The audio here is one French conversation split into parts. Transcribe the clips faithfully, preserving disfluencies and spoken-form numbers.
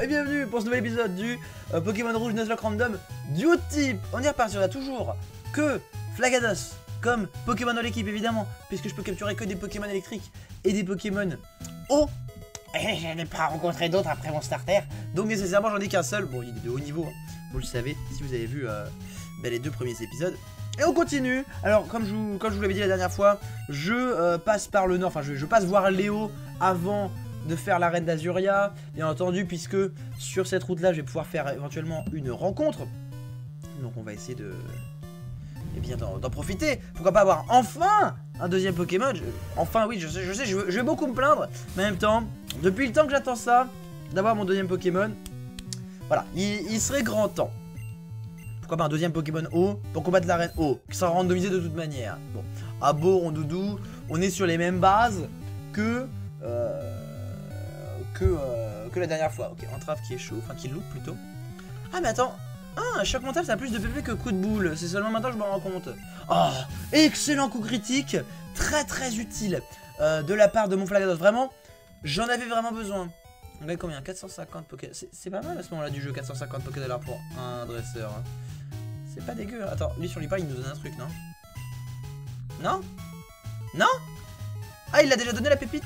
et bienvenue pour ce nouvel épisode du euh, Pokémon Rouge Nuzlocke Random Duo Type. On y repart, on a toujours que Flagados comme Pokémon dans l'équipe évidemment, puisque je peux capturer que des Pokémon électriques et des Pokémon eau. Et je n'ai pas rencontré d'autres après mon starter, donc nécessairement j'en ai qu'un seul. Bon, il est de haut niveau, hein. Vous le savez si vous avez vu euh, bah, les deux premiers épisodes. Et on continue. Alors comme je vous, comme je vous l'avais dit la dernière fois, je euh, passe par le nord, enfin je, je passe voir Léo avant de faire l'arène d'Azuria, bien entendu, puisque sur cette route là je vais pouvoir faire éventuellement une rencontre. Donc on va essayer de eh bien d'en profiter. Pourquoi pas avoir enfin un deuxième Pokémon. je... Enfin oui, je sais, je sais, je, je vais beaucoup me plaindre, mais en même temps, depuis le temps que j'attends ça, d'avoir mon deuxième Pokémon, voilà, il, il serait grand temps. Pourquoi pas un deuxième Pokémon eau pour combattre l'arène eau, qui sera randomisé de toute manière. Bon, Abo, Rondoudou, on est sur les mêmes bases que euh, que, euh, que la dernière fois. Ok, entrave qui est chaud, enfin qui loupe plutôt. Ah mais attends, ah, choc mental ça a plus de P P que coup de boule, c'est seulement maintenant que je me rends compte. Oh, excellent coup critique, très très utile euh, de la part de mon Flagados, vraiment, j'en avais vraiment besoin. On gagne combien? Quatre cent cinquante Poké, c'est pas mal à ce moment là du jeu, quatre cent cinquante Poké dollars pour un dresseur. C'est pas dégueu, hein. Attends, lui sur l'I P A il nous donne un truc, non? Non? Non? Ah, il a déjà donné la pépite?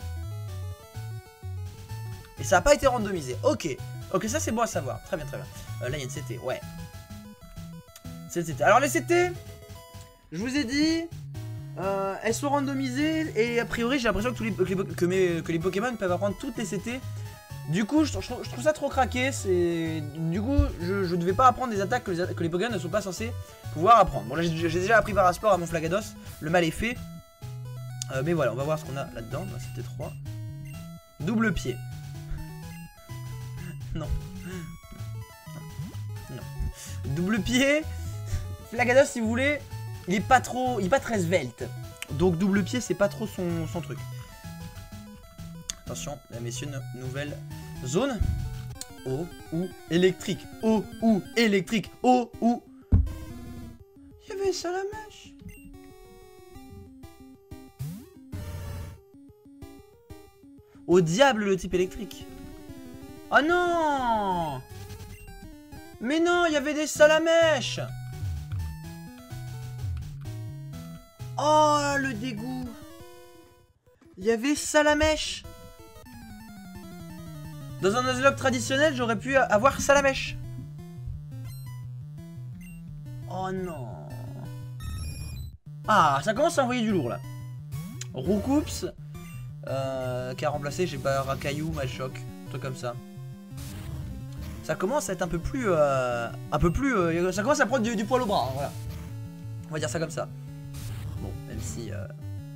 Et ça n'a pas été randomisé, ok. Ok, ça c'est bon à savoir, très bien, très bien. euh, Là il y a une C T, ouais. C'est une C T, alors les C T, je vous ai dit, euh, elles sont randomisées. Et a priori j'ai l'impression que, tous les, que, les, que, mes, que les Pokémon peuvent apprendre toutes les C T. Du coup je, je, je trouve ça trop craqué. C'est du coup je ne devais pas apprendre des attaques que les, que les Pokémon ne sont pas censés pouvoir apprendre. Bon là j'ai déjà appris par rapport à mon Flagados, le mal est fait. euh, Mais voilà, on va voir ce qu'on a là-dedans. C'était trois. Double pied. Non. Non. Double pied. Flagados si vous voulez, il est pas trop, il est pas très svelte. Donc double pied c'est pas trop son, son truc. Attention, là, messieurs, no nouvelle zone. Eau ou électrique. Eau ou électrique. Eau ou... Il y avait ça la mèche. Au diable le type électrique. Oh non! Mais non, il y avait des salamèches. Oh le dégoût. Il y avait salamèche. Dans un Nuzlocke traditionnel, j'aurais pu avoir salamèche. Oh non. Ah, ça commence à envoyer du lourd là. Roucoups euh, qui a remplacé, je sais pas, Racaillou, Malchoc, un truc comme ça. Ça commence à être un peu plus, euh, un peu plus, euh, ça commence à prendre du, du poil au bras, hein, voilà. On va dire ça comme ça. Bon, même si euh,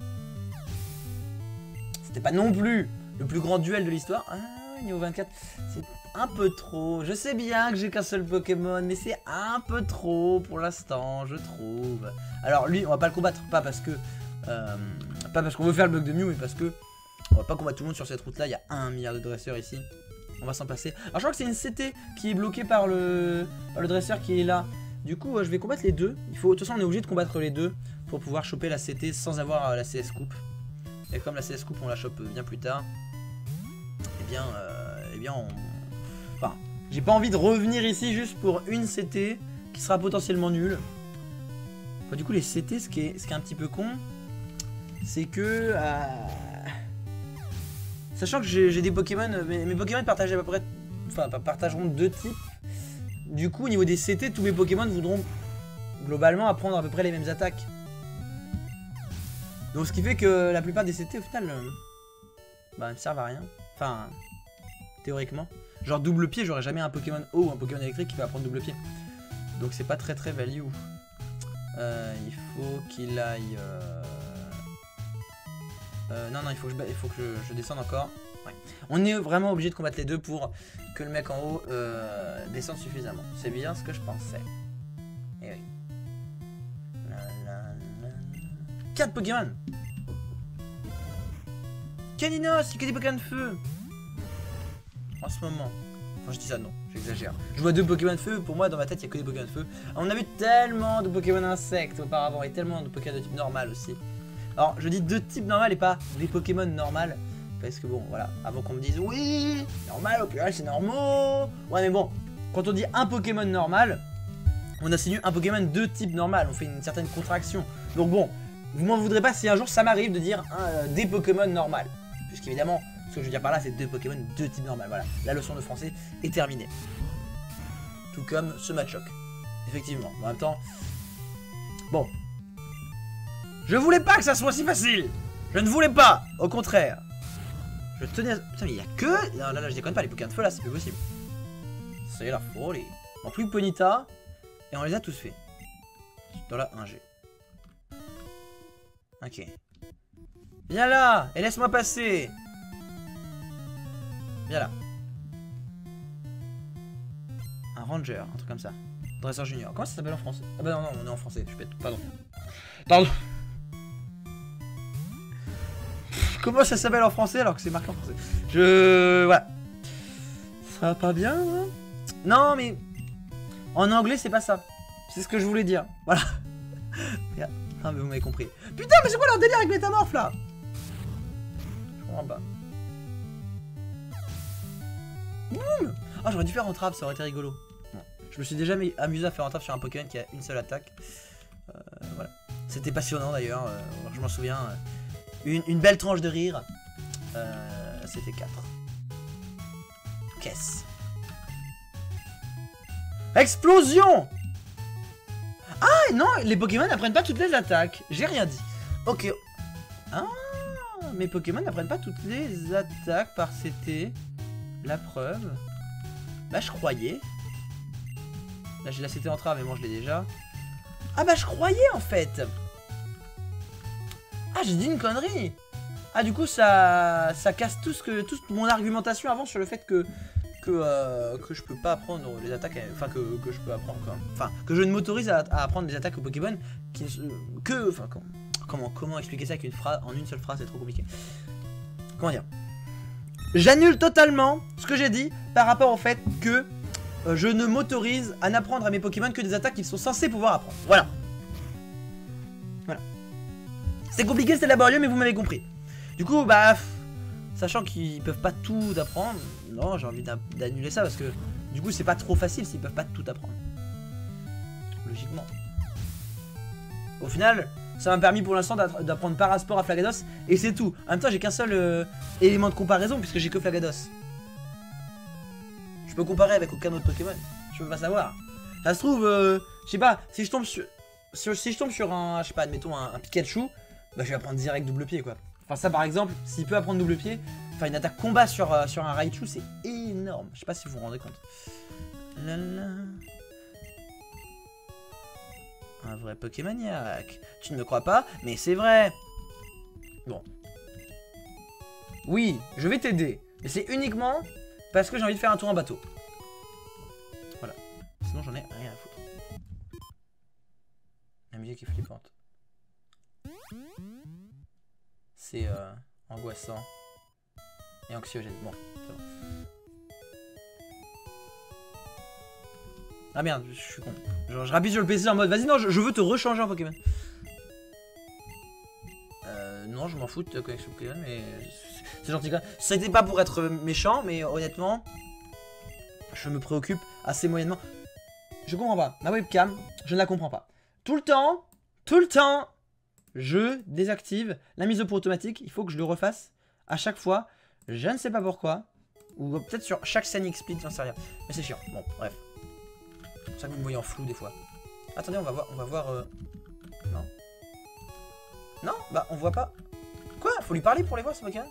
c'était pas non plus le plus grand duel de l'histoire. Ah, niveau vingt-quatre, c'est un peu trop. Je sais bien que j'ai qu'un seul Pokémon, mais c'est un peu trop pour l'instant, je trouve. Alors lui, on va pas le combattre, pas parce que, euh, pas parce qu'on veut faire le bug de Mew, mais parce que on va pas combattre tout le monde sur cette route-là. Il y a un milliard de dresseurs ici. On va s'en passer. Alors je crois que c'est une C T qui est bloquée par le, par le dresseur qui est là. Du coup, euh, je vais combattre les deux. Il faut, de toute façon, on est obligé de combattre les deux pour pouvoir choper la C T sans avoir euh, la C S coupe. Et comme la C S coupe, on la chope bien plus tard. Eh bien, euh, eh bien, on... Enfin, j'ai pas envie de revenir ici juste pour une C T qui sera potentiellement nulle. Enfin, du coup, les C T, ce qui est, ce qui est un petit peu con, c'est que... Euh... Sachant que j'ai des Pokémon, mes, mes Pokémon partagent à peu près, enfin partageront deux types. Du coup au niveau des C T, tous mes Pokémon voudront globalement apprendre à peu près les mêmes attaques. Donc ce qui fait que la plupart des C T au final, euh, bah ne servent à rien. Enfin, théoriquement. Genre double pied, j'aurais jamais un Pokémon eau ou un Pokémon électrique qui va apprendre double pied. Donc c'est pas très très value. Euh, il faut qu'il aille... Euh... Euh, non, non, il faut que je, il faut que je, je descende encore. Ouais. On est vraiment obligé de combattre les deux pour que le mec en haut euh, descende suffisamment. C'est bien ce que je pensais. Et oui. quatre Pokémon. Caninos, il y a que des Pokémon de feu. En ce moment. Enfin, je dis ça, non, j'exagère. Je vois deux Pokémon de feu, pour moi, dans ma tête, il n'y a que des Pokémon de feu. On a vu tellement de Pokémon insectes auparavant et tellement de Pokémon de type normal aussi. Alors je dis deux types normaux et pas des Pokémon normales Parce que bon, voilà, avant qu'on me dise oui, normal, au pluriel c'est normaux. Ouais, mais bon, quand on dit un Pokémon normal, on insinue un Pokémon de type normal, on fait une certaine contraction. Donc bon, vous m'en voudrez pas si un jour ça m'arrive de dire un, euh, des Pokémon normal. Puisqu'évidemment, ce que je veux dire par là, c'est deux Pokémon de type normal. Voilà, la leçon de français est terminée. Tout comme ce Machoke. Effectivement, en même temps... Bon. Je voulais pas que ça soit si facile. Je ne voulais pas, au contraire. Je tenais à... Putain, mais il y a que... Non, là, là, je déconne pas, les Pokémon de feu, là, c'est plus possible. C'est la folie. En plus que Ponyta, et on les a tous fait. Dans la un G. Ok. Viens là, et laisse-moi passer. Viens là. Un Ranger, un truc comme ça. Dresseur junior. Comment ça s'appelle en français? Ah bah non, non, on est en français, je pète. Pardon. Pardon. Comment ça s'appelle en français alors que c'est marqué en français? Je... Voilà. Ça va pas bien, hein? Non, mais... En anglais, c'est pas ça. C'est ce que je voulais dire. Voilà. Ah, mais vous m'avez compris. Putain, mais c'est quoi leur délire avec Métamorphe, là? Je comprends pas. Boum. Ah, j'aurais dû faire un trap, ça aurait été rigolo. Bon. Je me suis déjà mis, amusé à faire un trap sur un Pokémon qui a une seule attaque. Euh, voilà. C'était passionnant, d'ailleurs. Euh, je m'en souviens. Euh, une, une belle tranche de rire. Euh, C'était quatre. Qu'est-ce? Explosion! Ah non, les Pokémon n'apprennent pas toutes les attaques. J'ai rien dit. Ok. Ah, mes Pokémon n'apprennent pas toutes les attaques par C T. La preuve. Bah je croyais. Là j'ai la C T en trave mais moi je l'ai déjà. Ah bah je croyais en fait. Ah j'ai dit une connerie. Ah du coup ça ça casse tout ce que toute mon argumentation avant sur le fait que que, euh, que je peux pas apprendre les attaques, enfin que, que je peux apprendre quoi. Enfin que je ne m'autorise à, à apprendre les attaques aux Pokémon qui que enfin comment comment comment expliquer ça qu'une phrase en une seule phrase c'est trop compliqué. Comment dire? J'annule totalement ce que j'ai dit par rapport au fait que euh, je ne m'autorise à n'apprendre à mes Pokémon que des attaques qu'ils sont censés pouvoir apprendre. Voilà. Voilà. C'est compliqué, c'est laborieux, mais vous m'avez compris. Du coup, bah, sachant qu'ils peuvent pas tout apprendre, non, j'ai envie d'annuler ça parce que du coup, c'est pas trop facile s'ils peuvent pas tout apprendre. Logiquement. Au final, ça m'a permis pour l'instant d'apprendre Parasport à Flagados et c'est tout. En même temps, j'ai qu'un seul euh, élément de comparaison puisque j'ai que Flagados. Je peux comparer avec aucun autre Pokémon. Je peux pas savoir. Ça se trouve, euh, je sais pas, si je tombe sur, sur, si je tombe sur un, je sais pas, admettons un, un Pikachu, bah je vais apprendre direct double pied quoi. Enfin ça par exemple, s'il peut apprendre double pied, enfin une attaque combat sur, euh, sur un Raichu, c'est énorme. Je sais pas si vous vous rendez compte. La la. Un vrai Pokémoniaque. Tu ne me crois pas, mais c'est vrai. Bon. Oui, je vais t'aider. Mais c'est uniquement parce que j'ai envie de faire un tour en bateau. Voilà. Sinon, j'en ai rien à foutre. La musique est flippante. C'est euh, angoissant. Et anxiogène. Bon, c'est bon. Ah merde, je suis con. Genre, je rappuie sur le P C en mode vas-y, non, je, je veux te rechanger en Pokémon. Euh, non, je m'en fous de ta connexion Pokémon, mais c'est gentil quand même. C'était pas pour être méchant, mais honnêtement, je me préoccupe assez moyennement. Je comprends pas. Ma webcam, je ne la comprends pas. Tout le temps, tout le temps, je désactive la mise au point automatique. Il faut que je le refasse à chaque fois. Je ne sais pas pourquoi. Ou peut-être sur chaque scène explique, j'en sais rien. Mais c'est chiant. Bon, bref. C'est pour ça que vous me voyez en flou des fois. Attendez, on va voir. On va voir. Euh... Non. Non, bah on voit pas. Quoi? Faut lui parler pour les voir, ce Pokémon?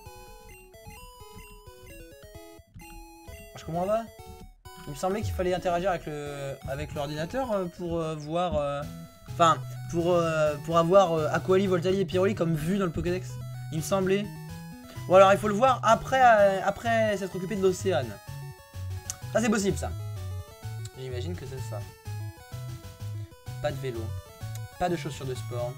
Je comprends pas. Il me semblait qu'il fallait interagir avec le avec l'ordinateur pour euh, voir. Euh... Enfin, pour, euh, pour avoir euh, Aquali, Voltali et Pyroli comme vu dans le Pokédex. Il me semblait. Ou alors il faut le voir après, euh, après s'être occupé de l'océan. Ça c'est possible ça. J'imagine que c'est ça. Pas de vélo. Pas de chaussures de sport.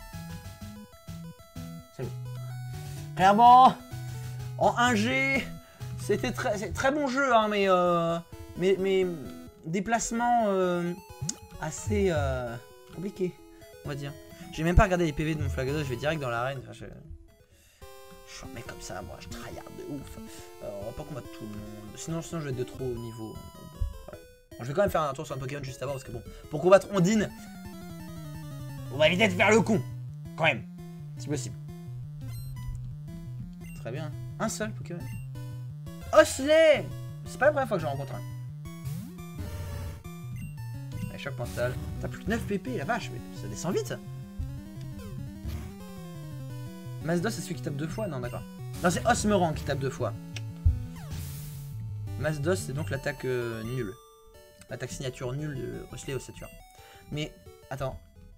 Salut. Clairement, en un G, c'était très, très bon jeu, hein, mais, euh, mais, mais déplacement euh, assez euh, compliqué, on va dire. J'ai même pas regardé les P V de mon Flagados, je vais direct dans l'arène. Enfin, je... Je suis un mec comme ça, moi, je tryhard de ouf. Euh, on va pas combattre tout le monde. Sinon, sinon je vais être de trop haut niveau. Voilà. Bon, je vais quand même faire un tour sur un Pokémon juste avant, parce que bon, pour combattre Ondine, on va éviter de faire le con. Quand même, si possible. Très bien. Un seul Pokémon. Osley! C'est pas la première fois que je rencontre un. Allez, choc mental. T'as plus que neuf P P, la vache, mais ça descend vite ça. Mazdos, c'est celui qui tape deux fois? Non, d'accord. Non, c'est Osmerang qui tape deux fois. Mazdos, c'est donc l'attaque euh, nulle. L'attaque signature nulle de Osley Ossature. Mais, attends.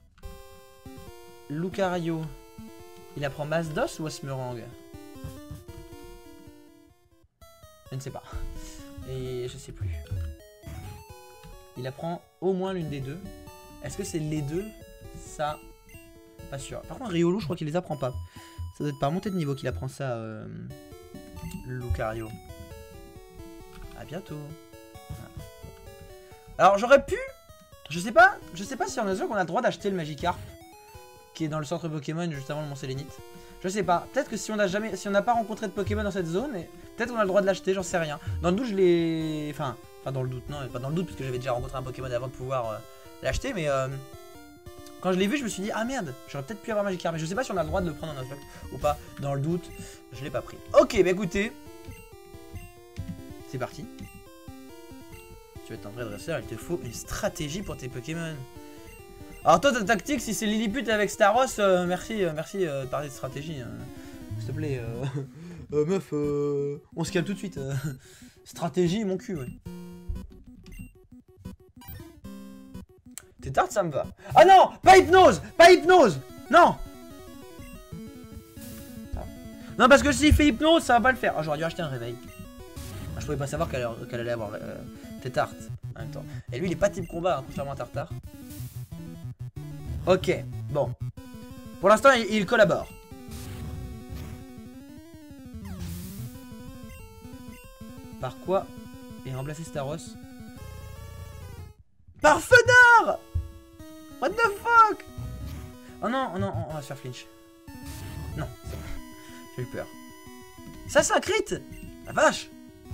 Lucario, il apprend Mazdos ou Osmerang? Je ne sais pas. Et je sais plus. Il apprend au moins l'une des deux. Est-ce que c'est les deux? Ça, pas sûr. Par contre, Riolu, je crois qu'il les apprend pas. Ça doit être par montée de niveau qu'il apprend ça, euh, Lucario. À bientôt. Voilà. Alors, j'aurais pu... Je sais pas, je sais pas si on a qu'on a le droit d'acheter le Magikarp qui est dans le centre Pokémon juste avant le Mont Sélénite. Je sais pas. Peut-être que si on n'a jamais, si on n'a pas rencontré de Pokémon dans cette zone, peut-être qu'on a le droit de l'acheter. J'en sais rien. Dans le doute, je l'ai, enfin, pas dans le doute, non, pas dans le doute parce que j'avais déjà rencontré un Pokémon avant de pouvoir euh, l'acheter, mais euh, quand je l'ai vu, je me suis dit ah merde, j'aurais peut-être pu avoir Magikarp, mais je sais pas si on a le droit de le prendre en Nuzlocke ou pas. Dans le doute, je l'ai pas pris. Ok, bah écoutez, c'est parti. Tu vas être un vrai dresseur, il te faut une stratégie pour tes Pokémon. Alors toi ta tactique, si c'est Lilliput avec Staros, euh, merci, euh, merci euh, de parler de stratégie. Hein. S'il te plaît, euh, euh, meuf, euh, on se calme tout de suite. Euh. Stratégie, mon cul, ouais. T'es tarte, ça me va. Ah non, pas hypnose, pas hypnose, non. Non, parce que s'il fait hypnose, ça va pas le faire. Ah, j'aurais dû acheter un réveil. Ah, je pouvais pas savoir qu'elle qu'elle allait avoir euh, tes tartes en même temps. Et lui, il est pas type combat, hein, contrairement à Tartare. Ok, bon. Pour l'instant, il, il collabore. Par quoi et remplacer Staros? Par Fenard! What the fuck? Oh non, oh non, on va se faire flinch. Non, c'est bon. J'ai eu peur. Ça, c'est un crit! La vache!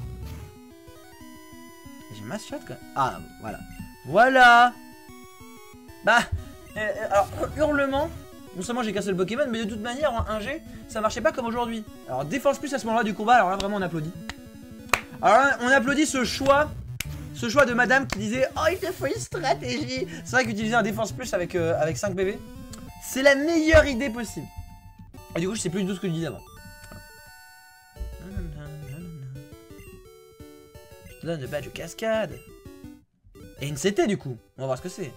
J'ai mass shot quoi. Ah, voilà. Voilà! Bah, euh, alors, hurlement. Non seulement j'ai cassé le Pokémon, mais de toute manière, en un G, ça marchait pas comme aujourd'hui. Alors, défense plus à ce moment-là du combat, alors là, vraiment, on applaudit. Alors là, on applaudit ce choix. Ce choix de madame qui disait oh il te faut une stratégie. C'est vrai qu'utiliser un défense plus avec, euh, avec cinq P V, c'est la meilleure idée possible. Et du coup je sais plus du tout ce que je disais avant. Je te donne le badge cascade. Et une C T du coup. On va voir ce que c'est.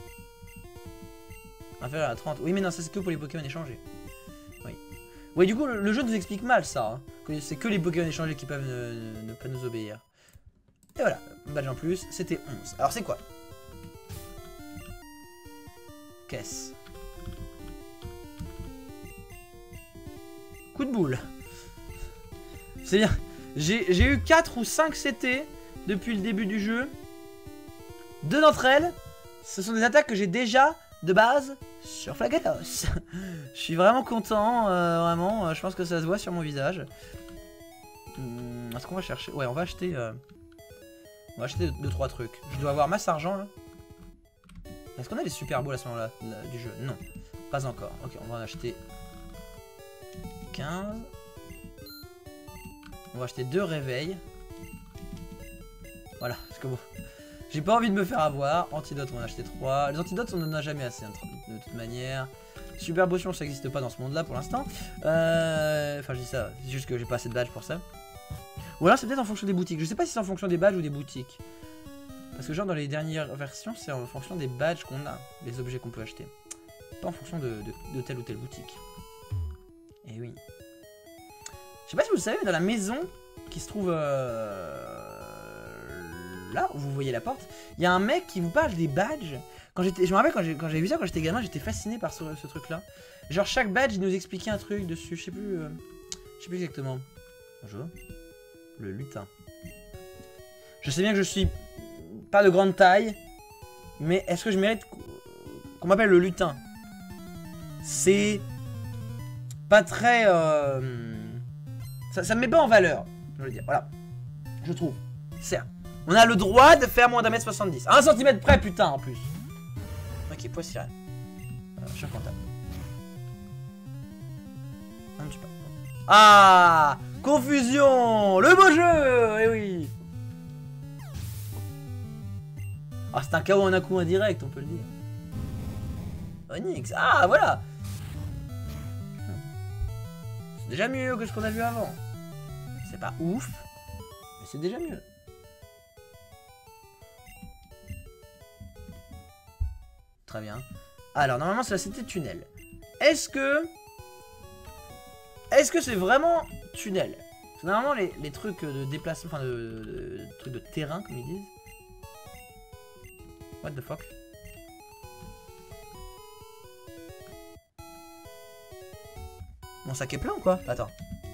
On va faire à trente. Oui mais non ça c'est que pour les Pokémon échangés. Oui. Oui du coup le, le jeu nous explique mal ça. Hein. C'est que les Pokémon échangés qui peuvent ne, ne, ne pas nous obéir. Et voilà, badge en plus, c'était onze. Alors c'est quoi? Caisse. Coup de boule. C'est bien. J'ai eu quatre ou cinq C T depuis le début du jeu. Deux d'entre elles, ce sont des attaques que j'ai déjà de base sur Flagados. Je suis vraiment content, euh, vraiment. Euh, je pense que ça se voit sur mon visage. Hum, Est-ce qu'on va chercher? Ouais, on va acheter... Euh... On va acheter deux trois trucs. Je dois avoir masse argent là. Est-ce qu'on a les super balls à ce moment-là du jeu? Non, pas encore. Ok, on va en acheter quinze. On va acheter deux réveils. Voilà, parce que bon, j'ai pas envie de me faire avoir. Antidote, on va en acheter trois. Les antidotes, on en a jamais assez, hein, de toute manière. Super potion, ça n'existe pas dans ce monde-là pour l'instant. Euh... Enfin, je dis ça, c'est juste que j'ai pas assez de badges pour ça. Ou alors c'est peut-être en fonction des boutiques. Je sais pas si c'est en fonction des badges ou des boutiques. Parce que genre dans les dernières versions, c'est en fonction des badges qu'on a, les objets qu'on peut acheter. Pas en fonction de, de, de telle ou telle boutique. Et oui. Je sais pas si vous le savez, mais dans la maison qui se trouve euh, là, où vous voyez la porte, il y a un mec qui vous parle des badges. Quand j'étais, je me rappelle quand j'ai vu ça quand j'étais gamin, j'étais fasciné par ce, ce truc-là. Genre chaque badge, il nous expliquait un truc dessus. Je sais plus, euh, je sais plus exactement. Bonjour. Le lutin. Je sais bien que je suis pas de grande taille, mais est-ce que je mérite qu'on m'appelle le lutin? C'est pas très... Euh... Ça, ça me met pas en valeur, je veux dire. Voilà. Je trouve. Certes. On a le droit de faire moins d'un mètre soixante-dix. À un centimètre près, putain, en plus. Ok, poids sirène. Euh, je suis comptable. Non, je sais pas. Ah, confusion. Le beau jeu. Eh oui. Ah, c'est un K O en un coup indirect, on peut le dire. Onyx. Ah, voilà. C'est déjà mieux que ce qu'on a vu avant. C'est pas ouf, mais c'est déjà mieux. Très bien. Alors, normalement, c'est la cité de tunnel. Est-ce que... Est-ce que c'est vraiment tunnel? Parce que normalement, les, les trucs de déplacement, enfin, de, de, de trucs de terrain, comme ils disent. What the fuck? Mon sac est plein ou quoi? Attends.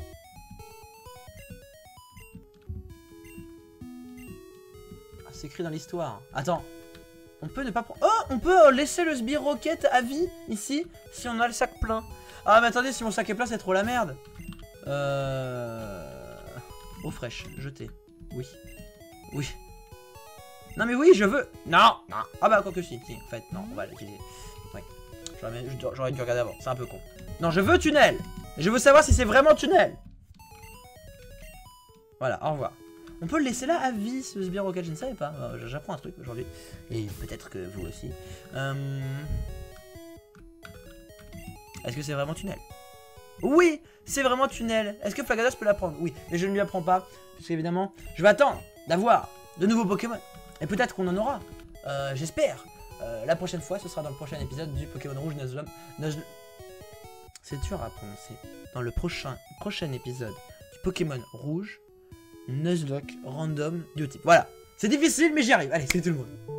Ah, c'est écrit dans l'histoire. Attends. On peut ne pas prendre... Oh, on peut laisser le sbire rocket à vie, ici, si on a le sac plein. Ah, mais attendez, si mon sac est plein, c'est trop la merde. Euh... Eau fraîche, jeter. Oui. Oui. Non, mais oui, je veux... Non, non. Ah bah, quoi que si, si, en fait, non, on va l'utiliser. Oui. J'aurais dû regarder avant, c'est un peu con. Non, je veux tunnel. Je veux savoir si c'est vraiment tunnel. Voilà, au revoir. On peut le laisser là à vie, ce sbire rocket, je ne savais pas. Euh, J'apprends un truc aujourd'hui. Et peut-être que vous aussi. Euh... Est-ce que c'est vraiment tunnel? Oui, c'est vraiment tunnel. Est-ce que Flagados peut la prendre? Oui, mais je ne lui apprends pas. Parce qu'évidemment, je vais attendre d'avoir de nouveaux Pokémon. Et peut-être qu'on en aura. Euh, J'espère. Euh, la prochaine fois, ce sera dans le prochain épisode du Pokémon Rouge Nuzlocke. Nuzlocke. C'est dur à prononcer. Dans le prochain, prochain épisode du Pokémon Rouge Nuzlocke Random Biotype. Voilà. C'est difficile, mais j'y arrive. Allez, c'est tout le monde.